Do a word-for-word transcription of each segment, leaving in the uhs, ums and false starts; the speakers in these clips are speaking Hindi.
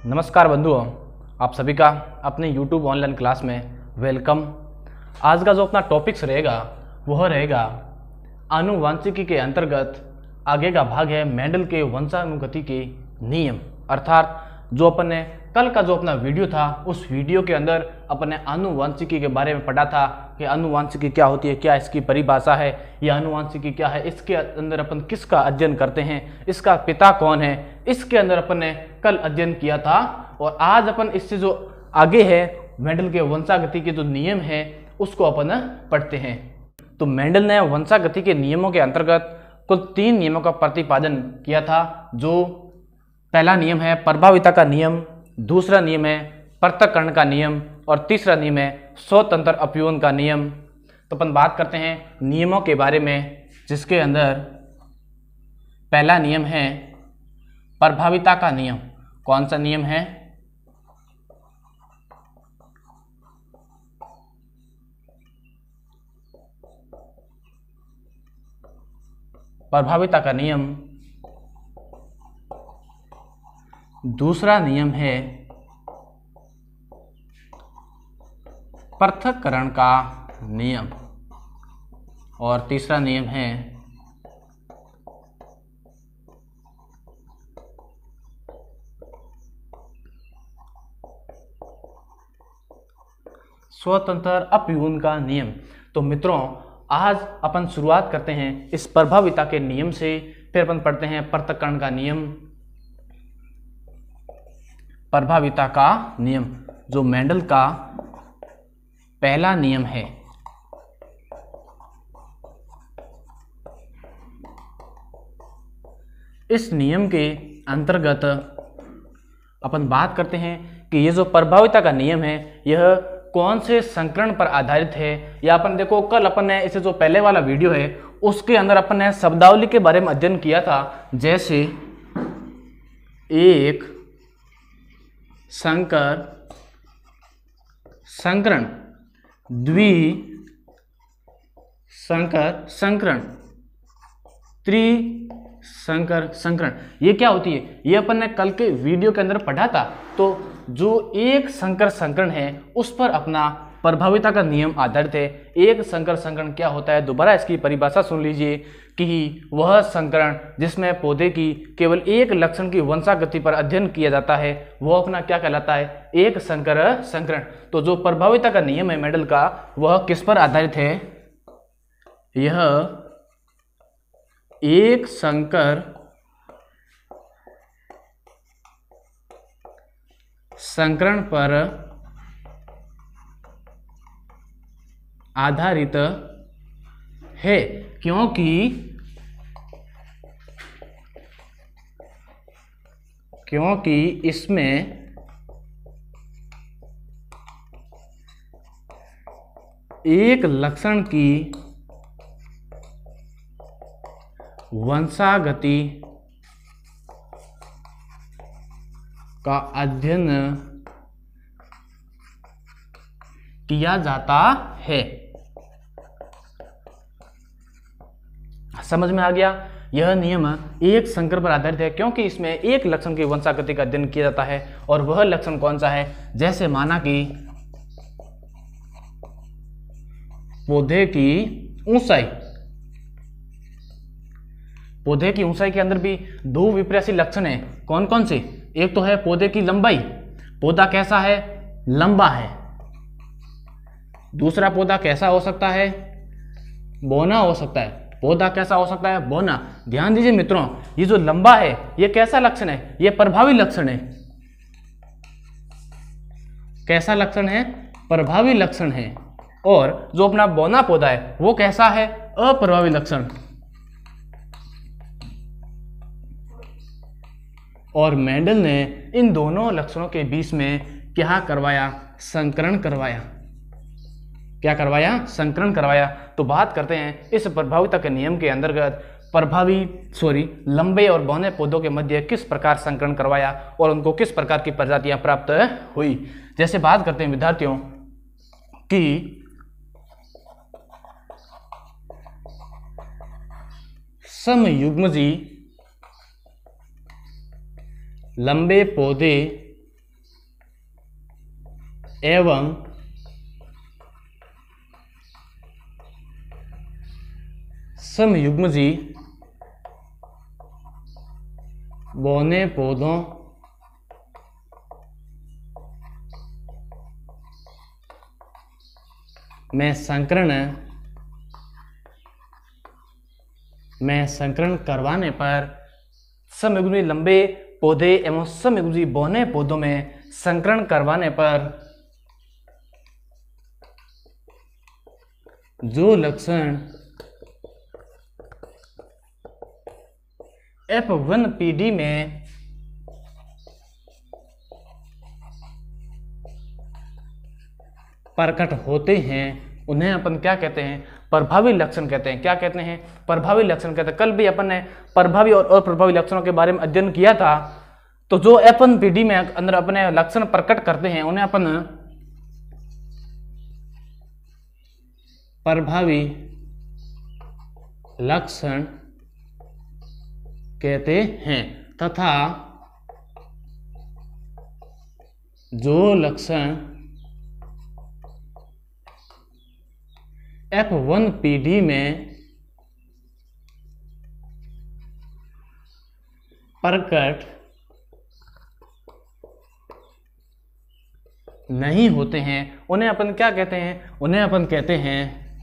नमस्कार बंधुओं, आप सभी का अपने YouTube ऑनलाइन क्लास में वेलकम। आज का जो अपना टॉपिक्स रहेगा वह रहेगा आनुवांशिकी के अंतर्गत आगे का भाग है मेंडल के वंशानुगति के नियम। अर्थात जो अपन ने कल का जो अपना वीडियो था उस वीडियो के अंदर अपन ने आनुवांशिकी के बारे में पढ़ा था कि आनुवांशिकी क्या होती है, क्या इसकी परिभाषा है, यह आनुवांशिकी क्या है, इसके अंदर अपन किसका अध्ययन करते हैं, इसका पिता कौन है, इसके अंदर अपन ने कल अध्ययन किया था। और आज अपन इससे जो आगे है मेंडल के वंशागति के जो नियम है उसको अपन पढ़ते हैं। तो मेंडल ने वंशागति के नियमों के अंतर्गत कुल तीन नियमों का प्रतिपादन किया था। जो पहला नियम है प्रभाविता का नियम, दूसरा नियम है पृथक्करण का नियम और तीसरा नियम है स्वतंत्र अपयूहन का नियम। तो अपन बात करते हैं नियमों के बारे में, जिसके अंदर पहला नियम है प्रभाविता का नियम। कौन सा नियम है? प्रभाविता का नियम। दूसरा नियम है पृथक्करण का नियम और तीसरा नियम है स्वतंत्र अपयूहन का नियम। तो मित्रों, आज अपन शुरुआत करते हैं इस प्रभाविता के नियम से, फिर अपन पढ़ते हैं पृथक्करण का नियम। प्रभाविता का नियम जो मेंडल का पहला नियम है। इस नियम के अंतर्गत अपन बात करते हैं कि ये जो प्रभाविता का नियम है यह कौन से संकरण पर आधारित है। या अपन देखो, कल अपन ने इसे जो पहले वाला वीडियो है उसके अंदर अपन ने शब्दावली के बारे में अध्ययन किया था। जैसे एक संकर संकरण, द्वि संकर संकरण, त्रि संकर संकरण, ये क्या होती है ये अपन ने कल के वीडियो के अंदर पढ़ा था। तो जो एक संकर संकरण है उस पर अपना प्रभाविता का नियम आधारित है। एक संकर संकरण क्या होता है, दोबारा इसकी परिभाषा सुन लीजिए कि वह संकरण जिसमें पौधे की केवल एक लक्षण की वंशागति पर अध्ययन किया जाता है वह अपना क्या कहलाता है, एक संकर संकरण। तो जो प्रभाविता का नियम है मेंडल का वह किस पर आधारित है, यह एक संकर संकरण पर आधारित है, क्योंकि क्योंकि इसमें एक लक्षण की वंशागति का अध्ययन किया जाता है। समझ में आ गया? यह नियम एक संकर पर आधारित है क्योंकि इसमें एक लक्षण की वंशागति का अध्ययन किया जाता है। और वह लक्षण कौन सा है? जैसे माना कि पौधे की ऊंचाई, पौधे की ऊंचाई के अंदर भी दो विपरीत लक्षण है। कौन कौन से? एक तो है पौधे की लंबाई, पौधा कैसा है, लंबा है। दूसरा पौधा कैसा हो सकता है, बौना हो सकता है। पौधा कैसा हो सकता है, बौना। ध्यान दीजिए मित्रों, ये जो लंबा है ये कैसा लक्षण है, ये प्रभावी लक्षण है। कैसा लक्षण है? प्रभावी लक्षण है। और जो अपना बौना पौधा है वो कैसा है, अप्रभावी लक्षण। और मेंडल ने इन दोनों लक्षणों के बीच में क्या करवाया, संकरण करवाया। क्या करवाया? संकरण करवाया। तो बात करते हैं इस प्रभाविता के नियम के अंतर्गत प्रभावी सॉरी लंबे और बौने पौधों के मध्य किस प्रकार संकरण करवाया और उनको किस प्रकार की प्रजातियां प्राप्त हुई। जैसे बात करते हैं विद्यार्थियों कि समयुग्मजी लंबे पौधे एवं समयुग्मजी बौने पौधों में संकरण में संकरण करवाने पर समयुग्मी लंबे पौधे एवं समयुग्मी बौने पौधों में संकरण करवाने पर जो लक्षण एफ वन पी डी में प्रकट होते हैं उन्हें अपन क्या कहते हैं? प्रभावी लक्षण कहते हैं। क्या कहते हैं? प्रभावी लक्षण कहते हैं। कल भी अपन ने प्रभावी और अप्रभावी लक्षणों के बारे में अध्ययन किया था। तो जो एफ वन पी डी में अंदर अपने लक्षण प्रकट करते हैं उन्हें अपन प्रभावी लक्षण कहते हैं तथा जो लक्षण एफ वन पी डी में प्रकट नहीं होते हैं उन्हें अपन क्या कहते हैं? उन्हें अपन कहते हैं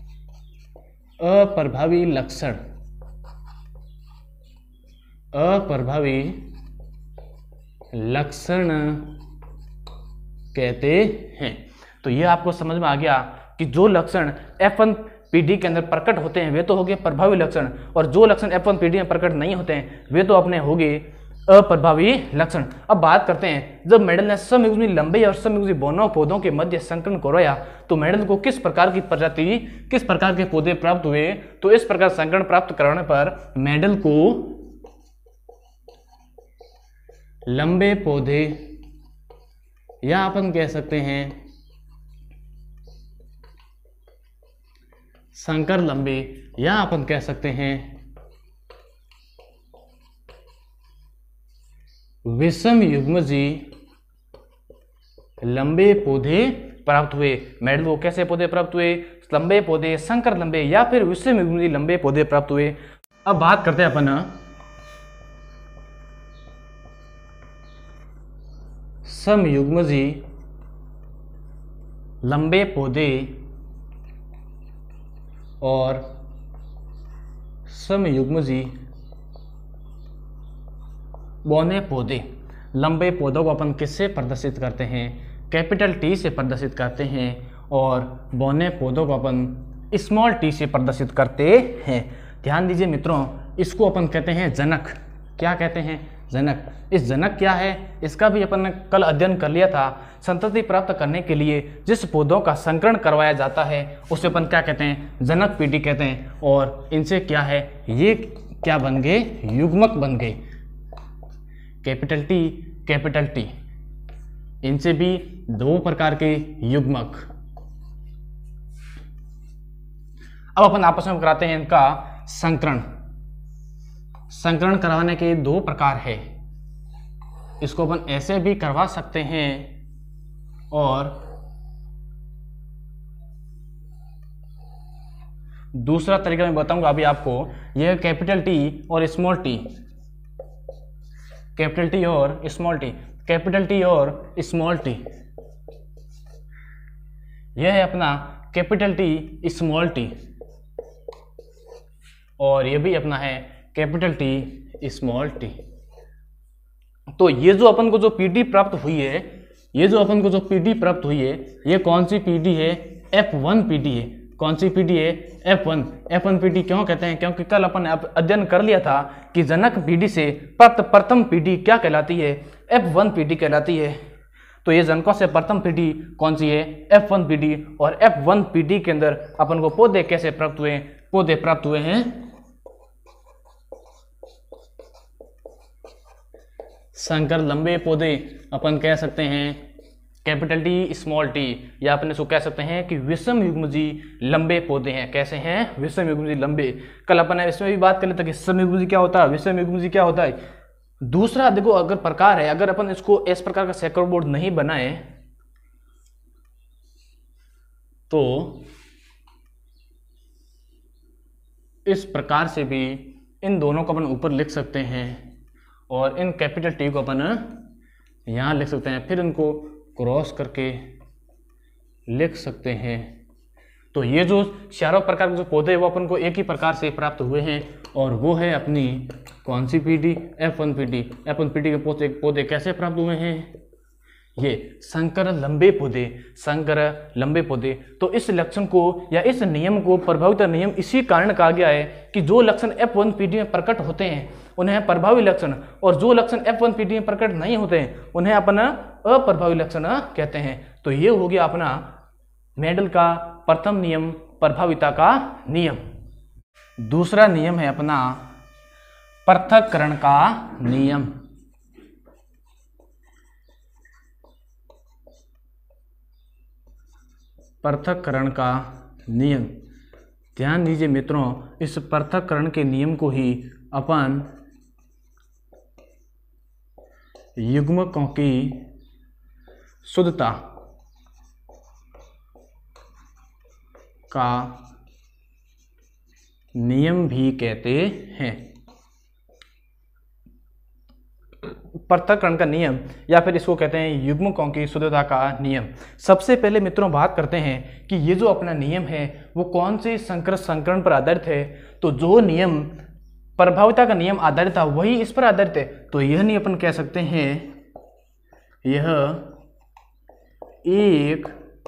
अप्रभावी लक्षण। अप्रभावी लक्षण कहते हैं। तो ये आपको समझ में आ गया कि जो लक्षण एफ वन पी डी के अंदर प्रकट होते हैं वे तो हो गए प्रभावी लक्षण, और जो लक्षण एफ वन पी डी में प्रकट नहीं होते हैं वे तो अपने हो गए अप्रभावी लक्षण। अब बात करते हैं, जब मेंडल ने समयुग्मी लंबे और समयुग्मी बौनों पौधों के मध्य संकरण करवाया तो मेंडल को किस प्रकार की प्रजाति, किस प्रकार के पौधे प्राप्त हुए? तो इस प्रकार संकरण प्राप्त कराने पर मेंडल को लंबे पौधे या अपन कह सकते हैं संकर लंबे, या अपन कह सकते हैं विषम युग्मजी लंबे पौधे प्राप्त हुए। मेंडल को कैसे पौधे प्राप्त हुए? लंबे पौधे, संकर लंबे या फिर विषम युग्मजी लंबे पौधे प्राप्त हुए। अब बात करते हैं अपन समयुग्मजी लंबे पौधे और समयुग्मजी बौने पौधे। लंबे पौधों को अपन किससे प्रदर्शित करते हैं? कैपिटल टी से प्रदर्शित करते हैं, और बौने पौधों को अपन स्मॉल टी से प्रदर्शित करते हैं। ध्यान दीजिए मित्रों, इसको अपन कहते हैं जनक। क्या कहते हैं? जनक। इस जनक क्या है इसका भी अपन ने कल अध्ययन कर लिया था। संतति प्राप्त करने के लिए जिस पौधों का संकरण करवाया जाता है उसे अपन क्या कहते हैं? जनक पीढ़ी कहते हैं। और इनसे क्या है, ये क्या बन गए? युग्मक बन गए। कैपिटल टी, कैपिटल टी, इनसे भी दो प्रकार के युग्मक। अब अपन आपस में कराते हैं इनका संकरण। संकरण करवाने के दो प्रकार है। इसको अपन ऐसे भी करवा सकते हैं और दूसरा तरीका मैं बताऊंगा अभी आपको। यह कैपिटल टी और स्मॉल टी, कैपिटल टी और स्मॉल टी, कैपिटल टी और स्मॉल टी, यह है अपना कैपिटल टी स्मॉल टी, और यह भी अपना है कैपिटल टी स्मॉल टी। तो ये जो अपन को जो पीडी प्राप्त हुई है, ये जो अपन को जो पीडी प्राप्त हुई है, ये कौन सी पीडी है? एफ वन पीडी है। कौन सी पीडी है? F one. एफ वन पीडी क्यों कहते हैं? क्योंकि कल अपन अध्ययन कर लिया था कि जनक पीडी से प्राप्त प्रथम पीडी क्या कहलाती है? एफ वन पीडी कहलाती है। तो ये जनकों से प्रथम पीडी कौन सी है? एफ वन पीडी। और एफ वन पीडी के अंदर अपन को पौधे कैसे प्राप्त हुए? पौधे प्राप्त हुए हैं संकर लंबे पौधे। अपन कह सकते हैं कैपिटल टी स्मॉल टी, या अपन इसको कह सकते हैं कि विषम युग्मजी लंबे पौधे हैं। कैसे हैं? विषम युग्मजी लंबे। कल अपन इसमें भी बात कर लेते कि सम युग्मजी क्या होता है, विषम युग्मजी क्या होता है। दूसरा देखो, अगर प्रकार है, अगर अपन इसको इस प्रकार का चेकर बोर्ड नहीं बनाए तो इस प्रकार से भी इन दोनों को अपन ऊपर लिख सकते हैं और इन कैपिटल टी को अपन यहाँ लिख सकते हैं, फिर इनको क्रॉस करके लिख सकते हैं। तो ये जो चारों प्रकार के जो पौधे वो अपन को एक ही प्रकार से प्राप्त हुए हैं और वो है अपनी कौन सी पीढ़ी, एफ वन पीढ़ी। एफ वन पीढ़ी के पौधे पौधे कैसे प्राप्त हुए हैं, ये संकर लंबे पौधे, संकर लंबे पौधे। तो इस लक्षण को या इस नियम को प्रभाविता नियम इसी कारण कहा गया है कि जो लक्षण एफ वन पीढ़ी में प्रकट होते हैं उन्हें प्रभावी लक्षण, और जो लक्षण एफ वन पीढ़ी में प्रकट नहीं होते हैं उन्हें अपना अप्रभावी लक्षण कहते हैं। तो ये हो गया अपना मेंडल का प्रथम नियम, प्रभाविता का नियम। दूसरा नियम है अपना पृथक्करण का नियम। पृथक्करण का नियम, ध्यान दीजिए मित्रों, इस पृथक्करण के नियम को ही अपन युग्मकों की शुद्धता का नियम भी कहते हैं। पृथक्करण का नियम या फिर इसको कहते हैं युग्मकों की शुद्धता का नियम। सबसे पहले मित्रों बात करते हैं कि ये जो अपना नियम है वो कौन से संकर संकरण पर आधारित है। तो जो नियम प्रभाविता का नियम आधारित था वही इस पर आधारित है। तो यह नहीं अपन कह सकते हैं यह एक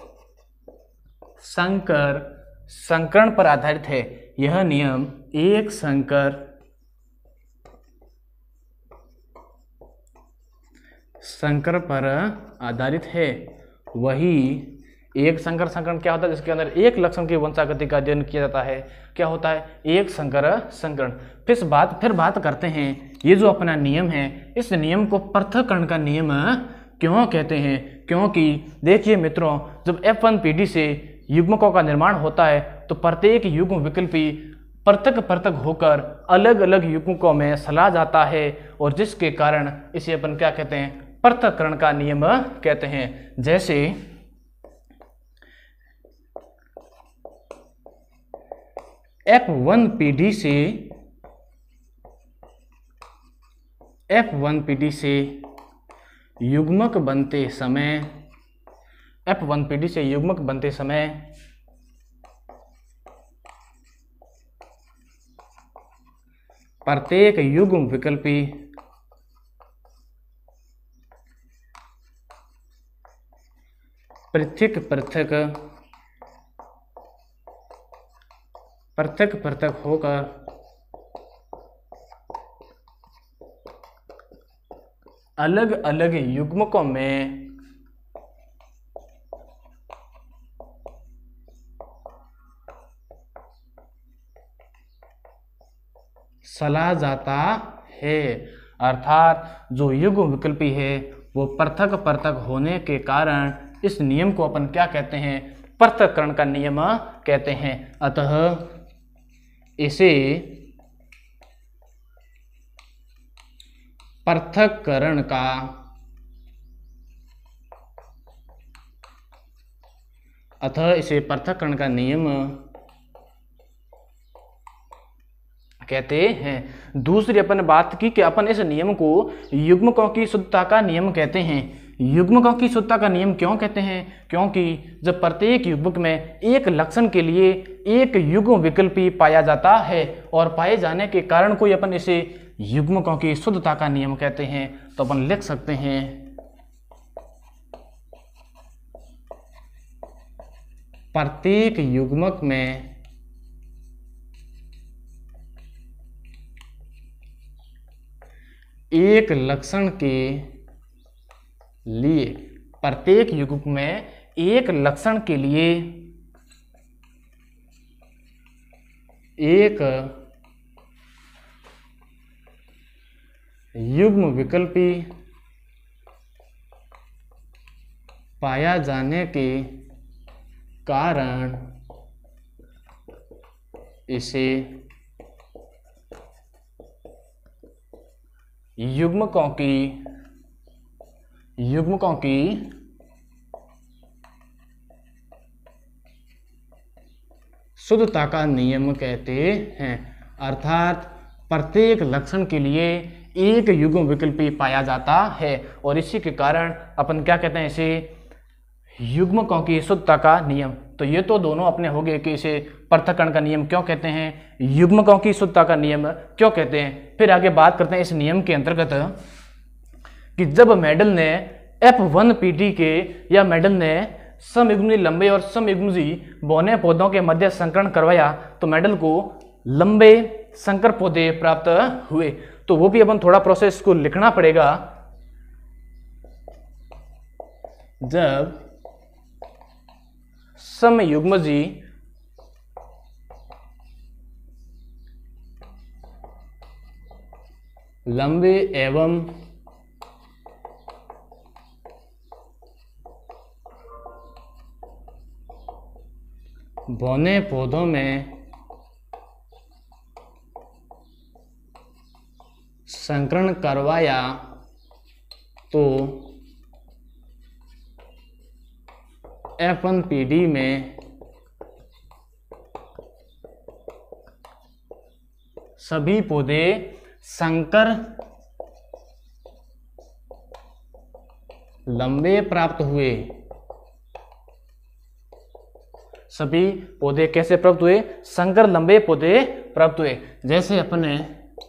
संकर संकरण पर आधारित है। यह नियम एक संकर संकर पर आधारित है। वही एक संकर संकरण क्या होता है, जिसके अंदर एक लक्षण की वंशागति का अध्ययन किया जाता है, क्या होता है, एक संकर संकरण। फिर बात फिर बात करते हैं ये जो अपना नियम है, इस नियम को पृथक्करण का नियम क्यों कहते हैं। क्योंकि देखिए मित्रों, जब एफ वन पीढ़ी से युग्मकों का निर्माण होता है तो प्रत्येक युग्म विकल्पी पृथक पृथक होकर अलग अलग युग्मकों में सला जाता है, और जिसके कारण इसे अपन क्या कहते हैं, पृथक्करण का नियम कहते हैं। जैसे एफ वन पीढ़ी से एफ वन पीढ़ी से युग्मक बनते समय एफ वन पीढ़ी से युग्मक बनते समय प्रत्येक युग्म विकल्पी पृथक पृथक पृथक पृथक होकर अलग अलग युग्मकों में सला जाता है। अर्थात जो युग्म विकल्पी है वो पृथक पृथक होने के कारण इस नियम को अपन क्या कहते हैं, पृथक्करण का नियम कहते हैं। अतः इसे पृथक्करण का अतः इसे पृथक्करण का नियम कहते हैं। दूसरी अपन बात की कि अपन इस नियम को युग्मकों की शुद्धता का नियम कहते हैं। युग्मकों की शुद्धता का नियम क्यों कहते हैं, क्योंकि जब प्रत्येक युग्मक में एक लक्षण के लिए एक युग्म विकल्पी पाया जाता है और पाए जाने के कारण कोई अपन इसे युग्मकों की शुद्धता का नियम कहते हैं। तो अपन लिख सकते हैं प्रत्येक युग्मक में एक लक्षण के लिए प्रत्येक युग्मक में एक लक्षण के लिए एक युग्म विकल्पी पाया जाने के कारण इसे युग्मकों की युग्मकों की शुद्धता का नियम कहते हैं। अर्थात प्रत्येक लक्षण के लिए एक युग्म विकल्पी पाया जाता है और इसी के कारण अपन क्या कहते हैं, इसे युग्मकों की शुद्धता का नियम। तो ये तो दोनों अपने हो गए कि इसे पृथक्करण का नियम क्यों कहते हैं, युग्मकों की शुद्धता का नियम क्यों कहते हैं। फिर आगे बात करते हैं इस नियम के अंतर्गत कि जब मेंडल ने एफ वन पीटी के या मेंडल ने समयुग्मी लंबे और समयुग्मी बौने पौधों के मध्य संकरण करवाया तो मेंडल को लंबे संकर पौधे प्राप्त हुए। तो वो भी अपन थोड़ा प्रोसेस को लिखना पड़ेगा। जब समयुग्मजी लंबे एवं बौने पौधों में संकरण करवाया तो एफ वन पी डी में सभी पौधे संकर लंबे प्राप्त हुए। सभी पौधे कैसे प्राप्त हुए, संकर लंबे पौधे प्राप्त हुए। जैसे अपने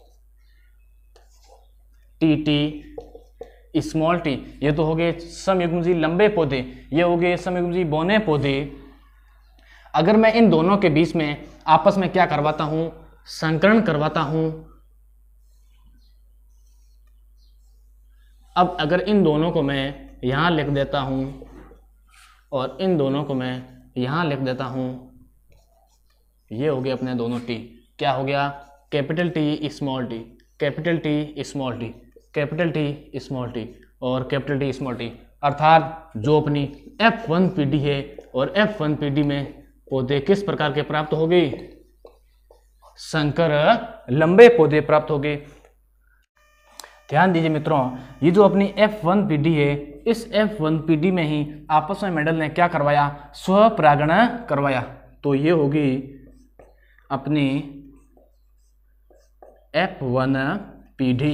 टी टी स्मॉल टी, ये तो हो गए समयुग्मजी लंबे पौधे, ये हो गए समयुग्मजी बौने पौधे। अगर मैं इन दोनों के बीच में आपस में क्या करवाता हूं, संकरण करवाता हूं। अब अगर इन दोनों को मैं यहां लिख देता हूं और इन दोनों को मैं यहां लिख देता हूं, ये हो गए अपने दोनों टी। क्या हो गया, capital T small T, capital T small T, capital T small T और कैपिटल टी स्मॉल टी। अर्थात जो अपनी एफ वन पी डी है और एफ वन पी डी में पौधे किस प्रकार के प्राप्त हो गए, संकर लंबे पौधे प्राप्त हो गए। ध्यान दीजिए मित्रों, ये जो अपनी एफ वन पी डी है, इस एफ वन पी डी में ही आपस में मेंडल ने क्या करवाया, स्वपरागण करवाया। तो ये होगी अपनी एफ वन पी डी।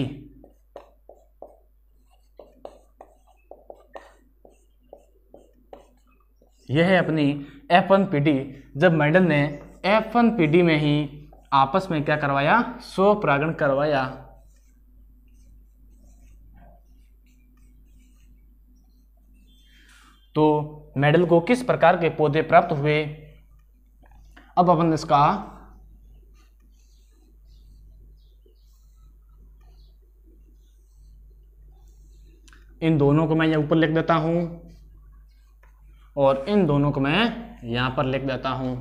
यह है अपनी एफ वन पी डी। जब मेंडल ने एफ वन पी डी में ही आपस में क्या करवाया, स्वपरागण करवाया। तो मेंडल को किस प्रकार के पौधे प्राप्त हुए। अब अपन इसका इन दोनों को मैं यहाँ ऊपर लिख देता हूं और इन दोनों को मैं यहां पर लिख देता हूं।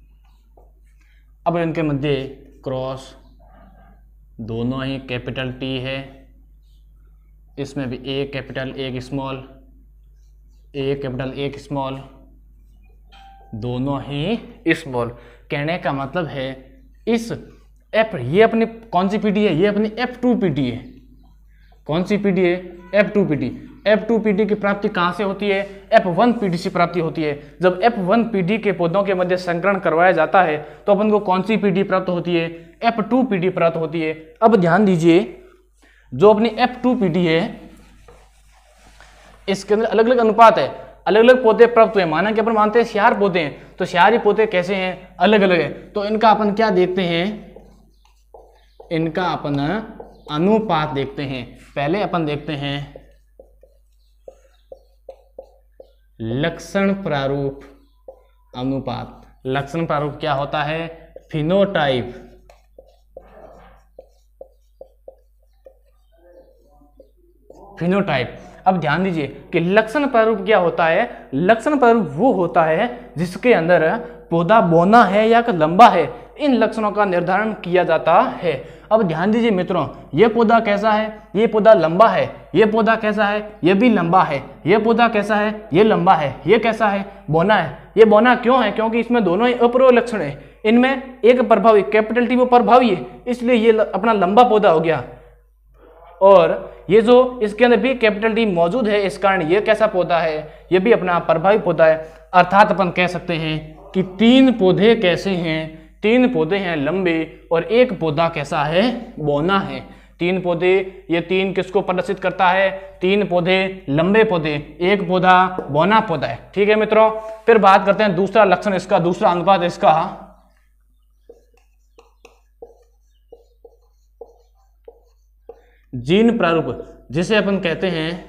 अब इनके मध्य क्रॉस, दोनों ही कैपिटल टी है, इसमें भी एक कैपिटल एक स्मॉल, एक कैपिटल एक स्मॉल, दोनों ही स्मॉल। कहने का मतलब है इस एफ, ये अपनी कौन सी पीडी है, ये अपनी एफ टू पीडी है। कौन सी पीडी है, एफ टू पीडी। एफ टू पीडी की प्राप्ति कहां से होती है, एफ वन पीडी से प्राप्ति होती है। जब एफ वन पीडी के पौधों के मध्य संकरण करवाया जाता है तो अपन को कौन सी पीडी प्राप्त होती है, एफ टू पीडी प्राप्त होती है। अब ध्यान दीजिए, जो अपनी एफ टू पीडी है इसके अंदर अलग अलग अनुपात है, अलग अलग पौधे प्राप्त हुए। माना कि अपन मानते हैं सियार पौधे हैं, तो सियारी पौधे कैसे हैं, अलग अलग है। तो इनका अपन क्या देखते हैं, इनका अपन अनुपात देखते हैं। पहले अपन देखते हैं लक्षण प्रारूप अनुपात। लक्षण प्रारूप क्या होता है, फिनोटाइप। फिनोटाइप। अब ध्यान दीजिए कि लक्षण प्रारूप क्या होता है। लक्षण प्रारूप वो होता है जिसके अंदर पौधा बौना है या लंबा है, इन लक्षणों का निर्धारण किया जाता है। अब ध्यान दीजिए मित्रों, ये पौधा कैसा है, ये पौधा लंबा है, ये पौधा कैसा है, ये भी लंबा है, ये पौधा कैसा है, ये लंबा है, ये कैसा है, बौना है। ये बौना क्यों है, क्योंकि इसमें दोनों ही अपूर्व लक्षण है। इनमें एक प्रभावी कैपिटल टी वो प्रभावी है, इसलिए ये अपना लंबा पौधा हो गया। और ये जो इसके अंदर भी कैपिटल टी मौजूद है, इस कारण ये कैसा पौधा है, ये भी अपना प्रभावी पौधा है। अर्थात अपन कह सकते हैं कि तीन पौधे कैसे हैं, तीन पौधे हैं लंबे और एक पौधा कैसा है, बौना है। तीन पौधे, ये तीन किसको प्रदर्शित करता है, तीन पौधे लंबे पौधे, एक पौधा बौना पौधा है। ठीक है मित्रों, फिर बात करते हैं दूसरा लक्षण इसका, दूसरा अनुपात इसका जीन प्रारूप, जिसे अपन कहते हैं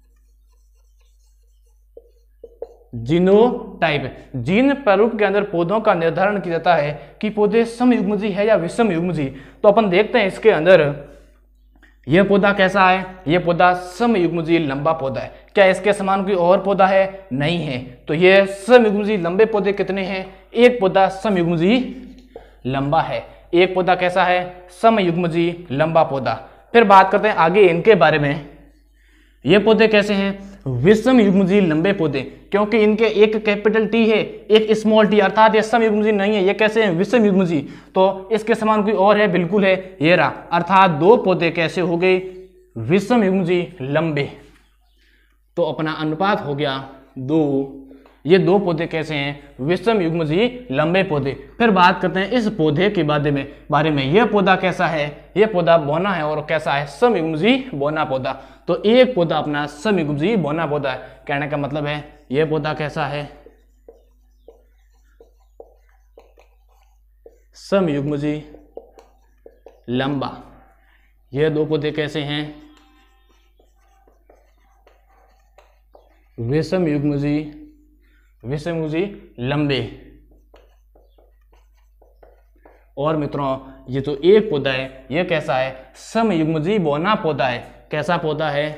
जीनोटाइप। जीन प्रारूप के अंदर पौधों का निर्धारण किया जाता है कि पौधे समयुग्मजी है या विषम युग्मजी। तो अपन देखते हैं इसके अंदर यह पौधा कैसा है, यह पौधा समयुग्मजी लंबा पौधा है। क्या इसके समान कोई और पौधा है, नहीं है। तो यह समयुग्मजी लंबे पौधे कितने हैं, एक पौधा समयुग्मजी लंबा है, एक पौधा कैसा है, समयुग्मजी लंबा पौधा। फिर बात करते हैं आगे इनके बारे में, ये पौधे कैसे हैं, विषम युग्मजी लंबे पौधे, क्योंकि इनके एक कैपिटल टी है एक स्मॉल टी, अर्थात ये सम युग्मजी नहीं है, ये कैसे हैं, विषम युग्मजी। तो इसके समान कोई और है, बिल्कुल है, ये रहा। अर्थात दो पौधे कैसे हो गए, विषम युग्मजी लंबे। तो अपना अनुपात हो गया दो। ये दो पौधे कैसे हैं, विषम युग्मजी लंबे पौधे। फिर बात करते हैं इस पौधे के बारे में बारे में यह पौधा कैसा है, यह पौधा बौना है और कैसा है, समयुग्मजी बौना पौधा। तो एक पौधा अपना समयुग्मजी बौना पौधा है। कहने का मतलब है यह पौधा कैसा है, समयुग्मजी लंबा। यह दो पौधे कैसे हैं, विषम युग्मजी विषम युग्मजी लंबे। और मित्रों ये तो एक पौधा है, यह कैसा है, समयुग्मजी बौना पौधा है। कैसा पौधा है,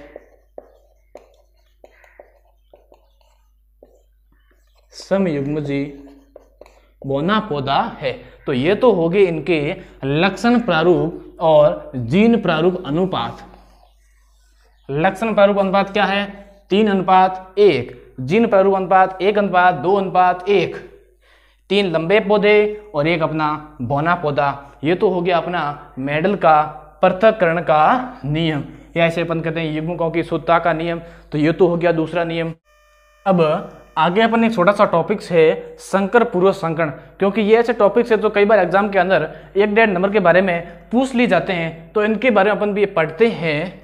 समयुग्मजी बौना पौधा है। तो ये तो हो गए इनके लक्षण प्रारूप और जीन प्रारूप अनुपात। लक्षण प्रारूप अनुपात क्या है, तीन अनुपात एक। जीन प्रारूप अनुपात एक अनुपात दो अनुपात एक। तीन लंबे पौधे और एक अपना बौना पौधा। ये तो हो गया अपना मेंडल का पृथक्करण का नियम, या ऐसे अपन कहते हैं युग्मकों की शुद्धता का नियम। तो ये तो हो गया दूसरा नियम। अब आगे अपन एक छोटा सा टॉपिक्स है संकर पूर्व संकरण, क्योंकि ये ऐसे टॉपिक्स है जो कई बार एग्जाम के अंदर एक डेढ़ नंबर के बारे में पूछ ली जाते हैं। तो इनके बारे में अपन भी पढ़ते हैं।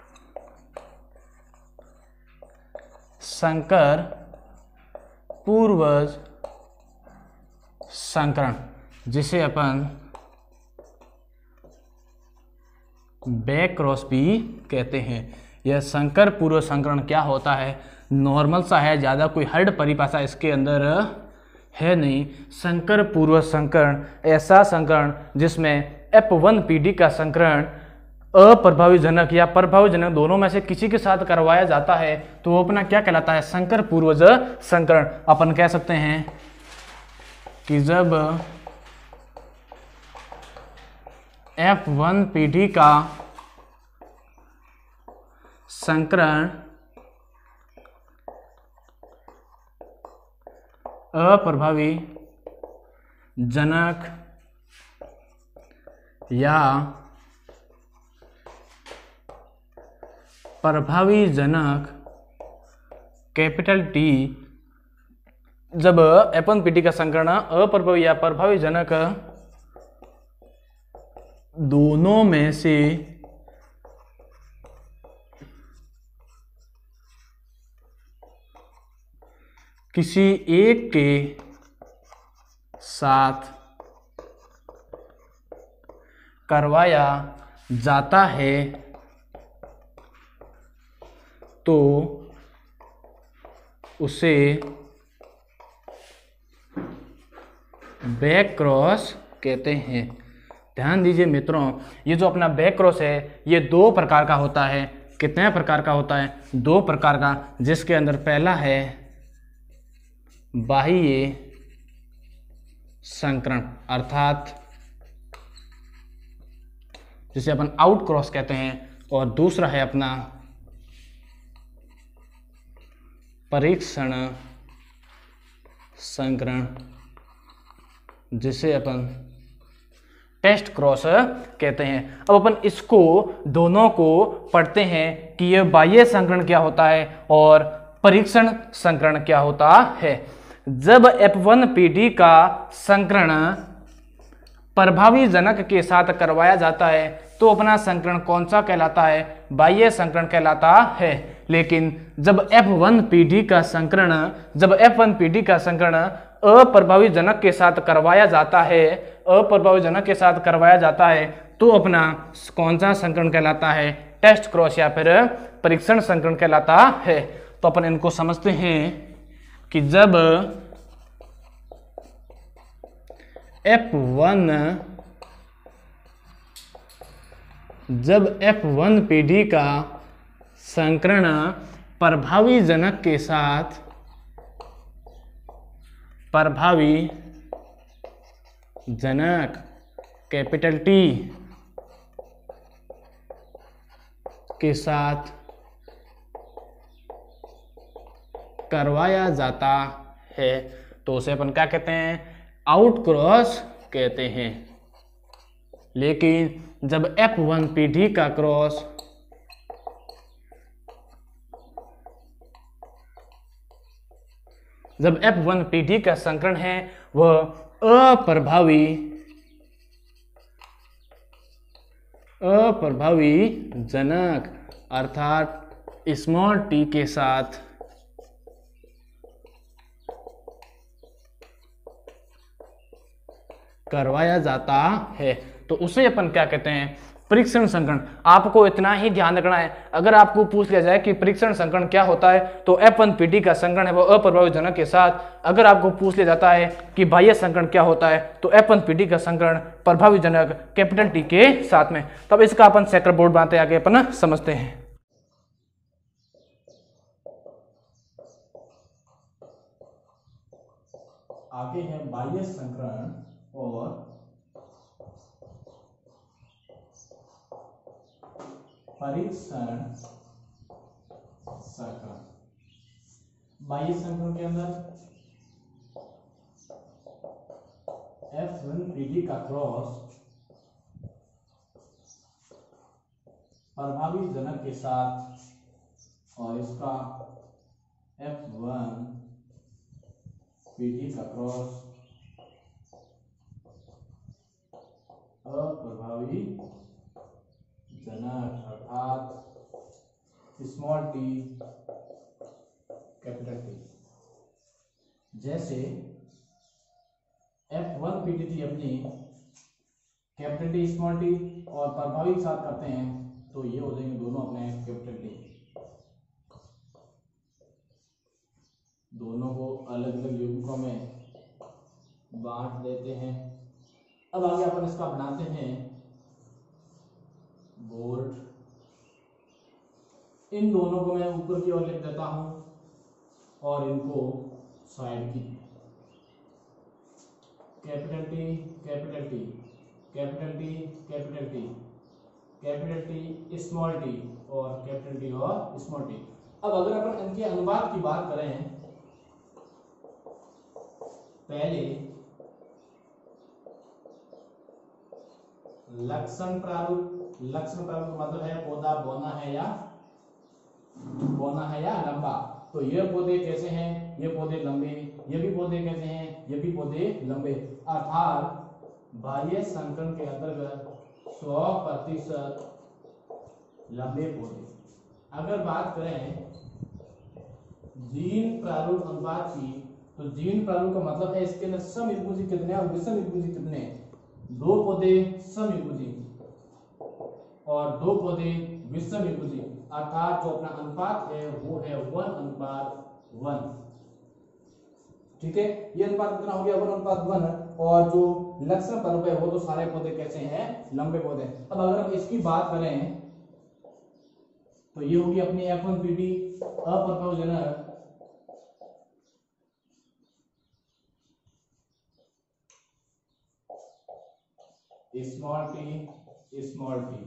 संकर पूर्वज संकरण, जिसे अपन बैक क्रॉस भी कहते हैं। यह संकर पूर्व संकरण क्या होता है, नॉर्मल सा है, ज़्यादा कोई हार्ड परिभाषा इसके अंदर है नहीं। संकर पूर्व संकरण ऐसा संकरण जिसमें एफ वन पीढ़ी का संकरण अप्रभावी जनक या प्रभावी जनक दोनों में से किसी के साथ करवाया जाता है, तो वो अपना क्या कहलाता है, संकर पूर्वज संकरण। अपन कह सकते हैं कि जब एफ वन पीढ़ी का संकरण अप्रभावी जनक या प्रभावी जनक कैपिटल टी, जब एफ वन पीढ़ी का संकरण अप्रभावी या प्रभावी जनक दोनों में से किसी एक के साथ करवाया जाता है तो उसे बैक क्रॉस कहते हैं। ध्यान दीजिए मित्रों, ये जो अपना बैक क्रॉस है ये दो प्रकार का होता है। कितने प्रकार का होता है, दो प्रकार का, जिसके अंदर पहला है बाह्य संकरण, अर्थात जिसे अपन आउट क्रॉस कहते हैं, और दूसरा है अपना परीक्षण संकरण, जिसे अपन टेस्ट क्रॉस कहते हैं। अब अपन इसको दोनों को पढ़ते हैं कि यह बाह्य संकरण क्या होता है और परीक्षण संकरण क्या होता है। जब एफ वन पी डी का संकरण प्रभावी जनक के साथ करवाया जाता है तो अपना संकरण कौन सा कहलाता है? बाह्य संकरण कहलाता है। लेकिन जब एफ वन पी डी का संकरण जब एफ वन पी डी का संकरण अप्रभावी जनक के साथ करवाया जाता है अप्रभावी जनक के साथ करवाया जाता है तो अपना कौन सा संकरण कहलाता है? टेस्ट क्रॉस या फिर परीक्षण संकरण कहलाता है। तो अपन इनको समझते हैं कि जब एफ वन जब एफ वन पी डी का संकरण प्रभावी जनक के साथ प्रभावी जनक कैपिटल टी के साथ करवाया जाता है तो उसे अपन क्या कहते हैं? आउट क्रॉस कहते हैं। लेकिन जब एफ वन पी डी का क्रॉस जब एफ वन पी डी का संकरण है वह अप्रभावी अप्रभावी जनक अर्थात स्मॉल टी के साथ करवाया जाता है तो उसे अपन क्या कहते हैं? परीक्षण संकरण। आपको इतना ही ध्यान रखना है, अगर आपको पूछ लिया जाए कि परीक्षण संकरण क्या होता है तो एफ वन पी डी का संकरण है वो अप्रभावी जनक के साथ। अगर आपको पूछ लिया जाता है कि बाह्य संकरण क्या होता है तो एफ वन पी डी का संकरण प्रभावी जनक कैपिटल टी के साथ में। तब इसका अपन चेकर बोर्ड बनाते आगे अपन समझते हैं। आगे है बाह्य संकरण और परीक्षण संकरण। बाह्य संकरण के अंदर एफ वन पी डी का क्रॉस प्रभावी जनक के साथ और इसका एफ वन पी डी का क्रॉस अप्रभावी जनक अर्थात स्मॉल टी कैपिटल टी। जैसे एफ वन पी डी थी अपनी कैपिटल टी स्मॉल टी और प्रभावी के साथ करते हैं तो ये हो जाएंगे दोनों अपने कैपिटल टी। दोनों को अलग अलग युग्मकों में बांट देते हैं। अब आगे अपन इसका बनाते हैं बोर्ड। इन दोनों को मैं ऊपर की ओर लिख देता हूं और इनको साइड की। Capital T capital T capital T capital T capital T small T और कैपिटल टी और स्मॉल टी। अब अगर अपन इनके अनुपात की बात करें, पहले लक्षण प्रारूप। लक्षण प्रारूप का मतलब है पौधा बौना है या बौना है या लंबा। तो ये पौधे कैसे हैं? ये पौधे लंबे, ये भी पौधे कैसे हैं? ये भी पौधे लंबे। अर्थात बाह्य संकरण के अंतर्गत सौ प्रतिशत लंबे पौधे। अगर बात करें जीन प्रारूप अनुपात की तो जीन प्रारूप का मतलब है इसके अंदर समयुग्मजी कितने और विषमयुग्मजी कितने। दो पौधे समयुग्मजी और दो पौधे विषमयुग्मजी, अर्थात जो अपना अनुपात है वो है वन अनुपात वन। ठीक है, ये अनुपात कितना हो गया? वन अनुपात वन। और जो लक्षण प्रारूप है वो तो सारे पौधे कैसे हैं? लंबे पौधे। अब अगर हम इसकी बात करें तो ये होगी अपनी एफ वन पी डी अप्रभावी जनक स्मॉल टी स्मॉल टी।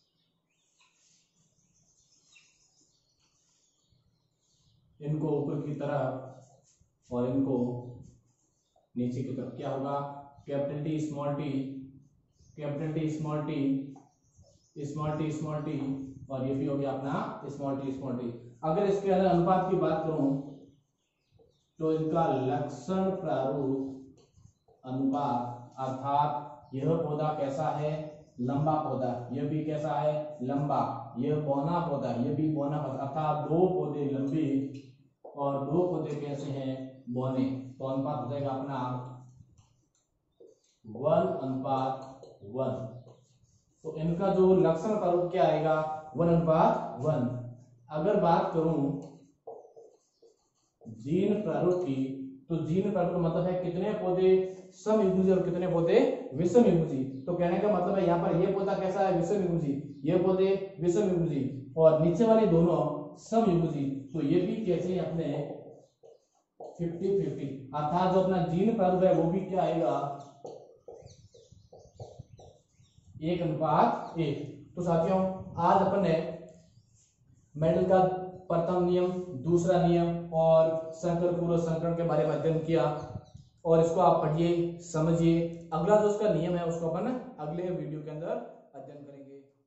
इनको ऊपर की तरफ और इनको नीचे की तरफ क्या होगा? Capital T small T capital T small T small T small T और ये भी हो गया अपना स्मॉल टी स्मॉल टी। अगर इसके अंदर अनुपात की बात करूं तो इनका लक्षण प्रारूप अनुपात अर्थात यह पौधा कैसा है, लंबा पौधा, यह भी कैसा है, लंबा, यह बौना पौधा, यह भी बौना पौधा, अर्थात दो पौधे लंबे और दो पौधे कैसे हैं, बौने। तो अनुपात हो जाएगा अपना वन अनुपात वन। तो इनका जो लक्षण प्रारूप क्या आएगा, वन अनुपात वन। अगर बात करूं जीन प्रारूप की, तो जीन प्रारूप का मतलब है कितने पौधे समयुग्मी और कितने पौधे विषमयुग्मी। तो कहने का मतलब है यहाँ पर ये पौधा कैसा है, विषमयुग्मी, ये पौधे विषमयुग्मी और नीचे वाले दोनों समयुग्मी। तो ये भी कैसे हैं अपने फिफ्टी फिफ्टी, अर्थात जो अपना जीन प्रारूप है वो भी क्या आएगा, एक अनुपात एक। तो साथियों आज अपन ने मेंडल का प्रथम नियम, दूसरा नियम और संकर पूर्व संकरण के बारे में अध्ययन किया और इसको आप पढ़िए, समझिए। अगला जो उसका नियम है उसको अपन अगले वीडियो के अंदर अध्ययन करेंगे।